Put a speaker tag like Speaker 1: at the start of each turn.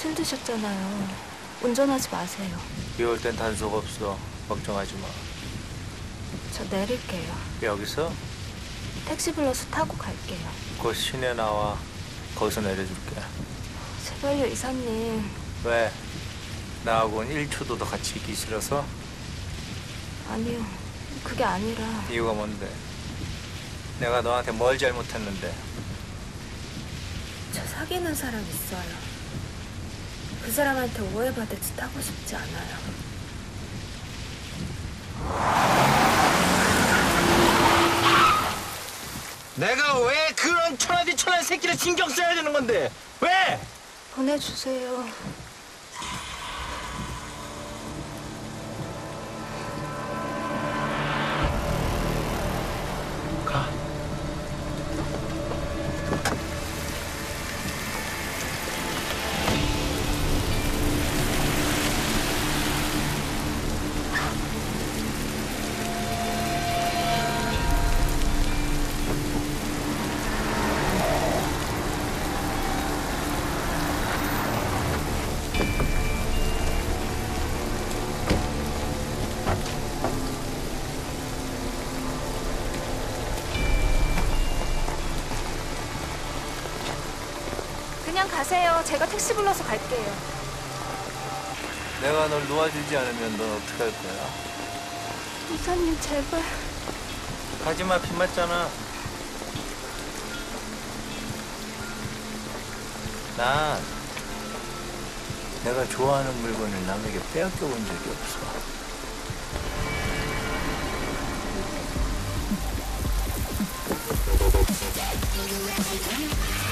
Speaker 1: 술 드셨잖아요. 운전하지 마세요.
Speaker 2: 비 올 땐 단속 없어. 걱정하지 마.
Speaker 1: 저 내릴게요.
Speaker 2: 여기서?
Speaker 1: 택시 불러서 타고 갈게요.
Speaker 2: 곧 시내 나와. 거기서 내려줄게.
Speaker 1: 제발요, 이사님.
Speaker 2: 왜? 나하고는 1초도 더 같이 있기 싫어서?
Speaker 1: 아니요, 그게 아니라
Speaker 2: 이유가 뭔데? 내가 너한테 뭘 잘못했는데?
Speaker 1: 저 사귀는 사람 있어요. 그 사람한테 오해받을 짓 하고 싶지 않아요.
Speaker 3: 내가 왜 그런 천하디천한 새끼를 신경 써야 되는 건데? 왜?
Speaker 1: 보내주세요.
Speaker 3: 가.
Speaker 1: 그냥 가세요. 제가 택시 불러서 갈게요.
Speaker 2: 내가 널 놓아주지 않으면 넌 어떻게 할 거야?
Speaker 1: 이사님, 제발.
Speaker 2: 가지마, 피 맞잖아. 난 내가 좋아하는 물건을 남에게 빼앗겨 본 적이 없어.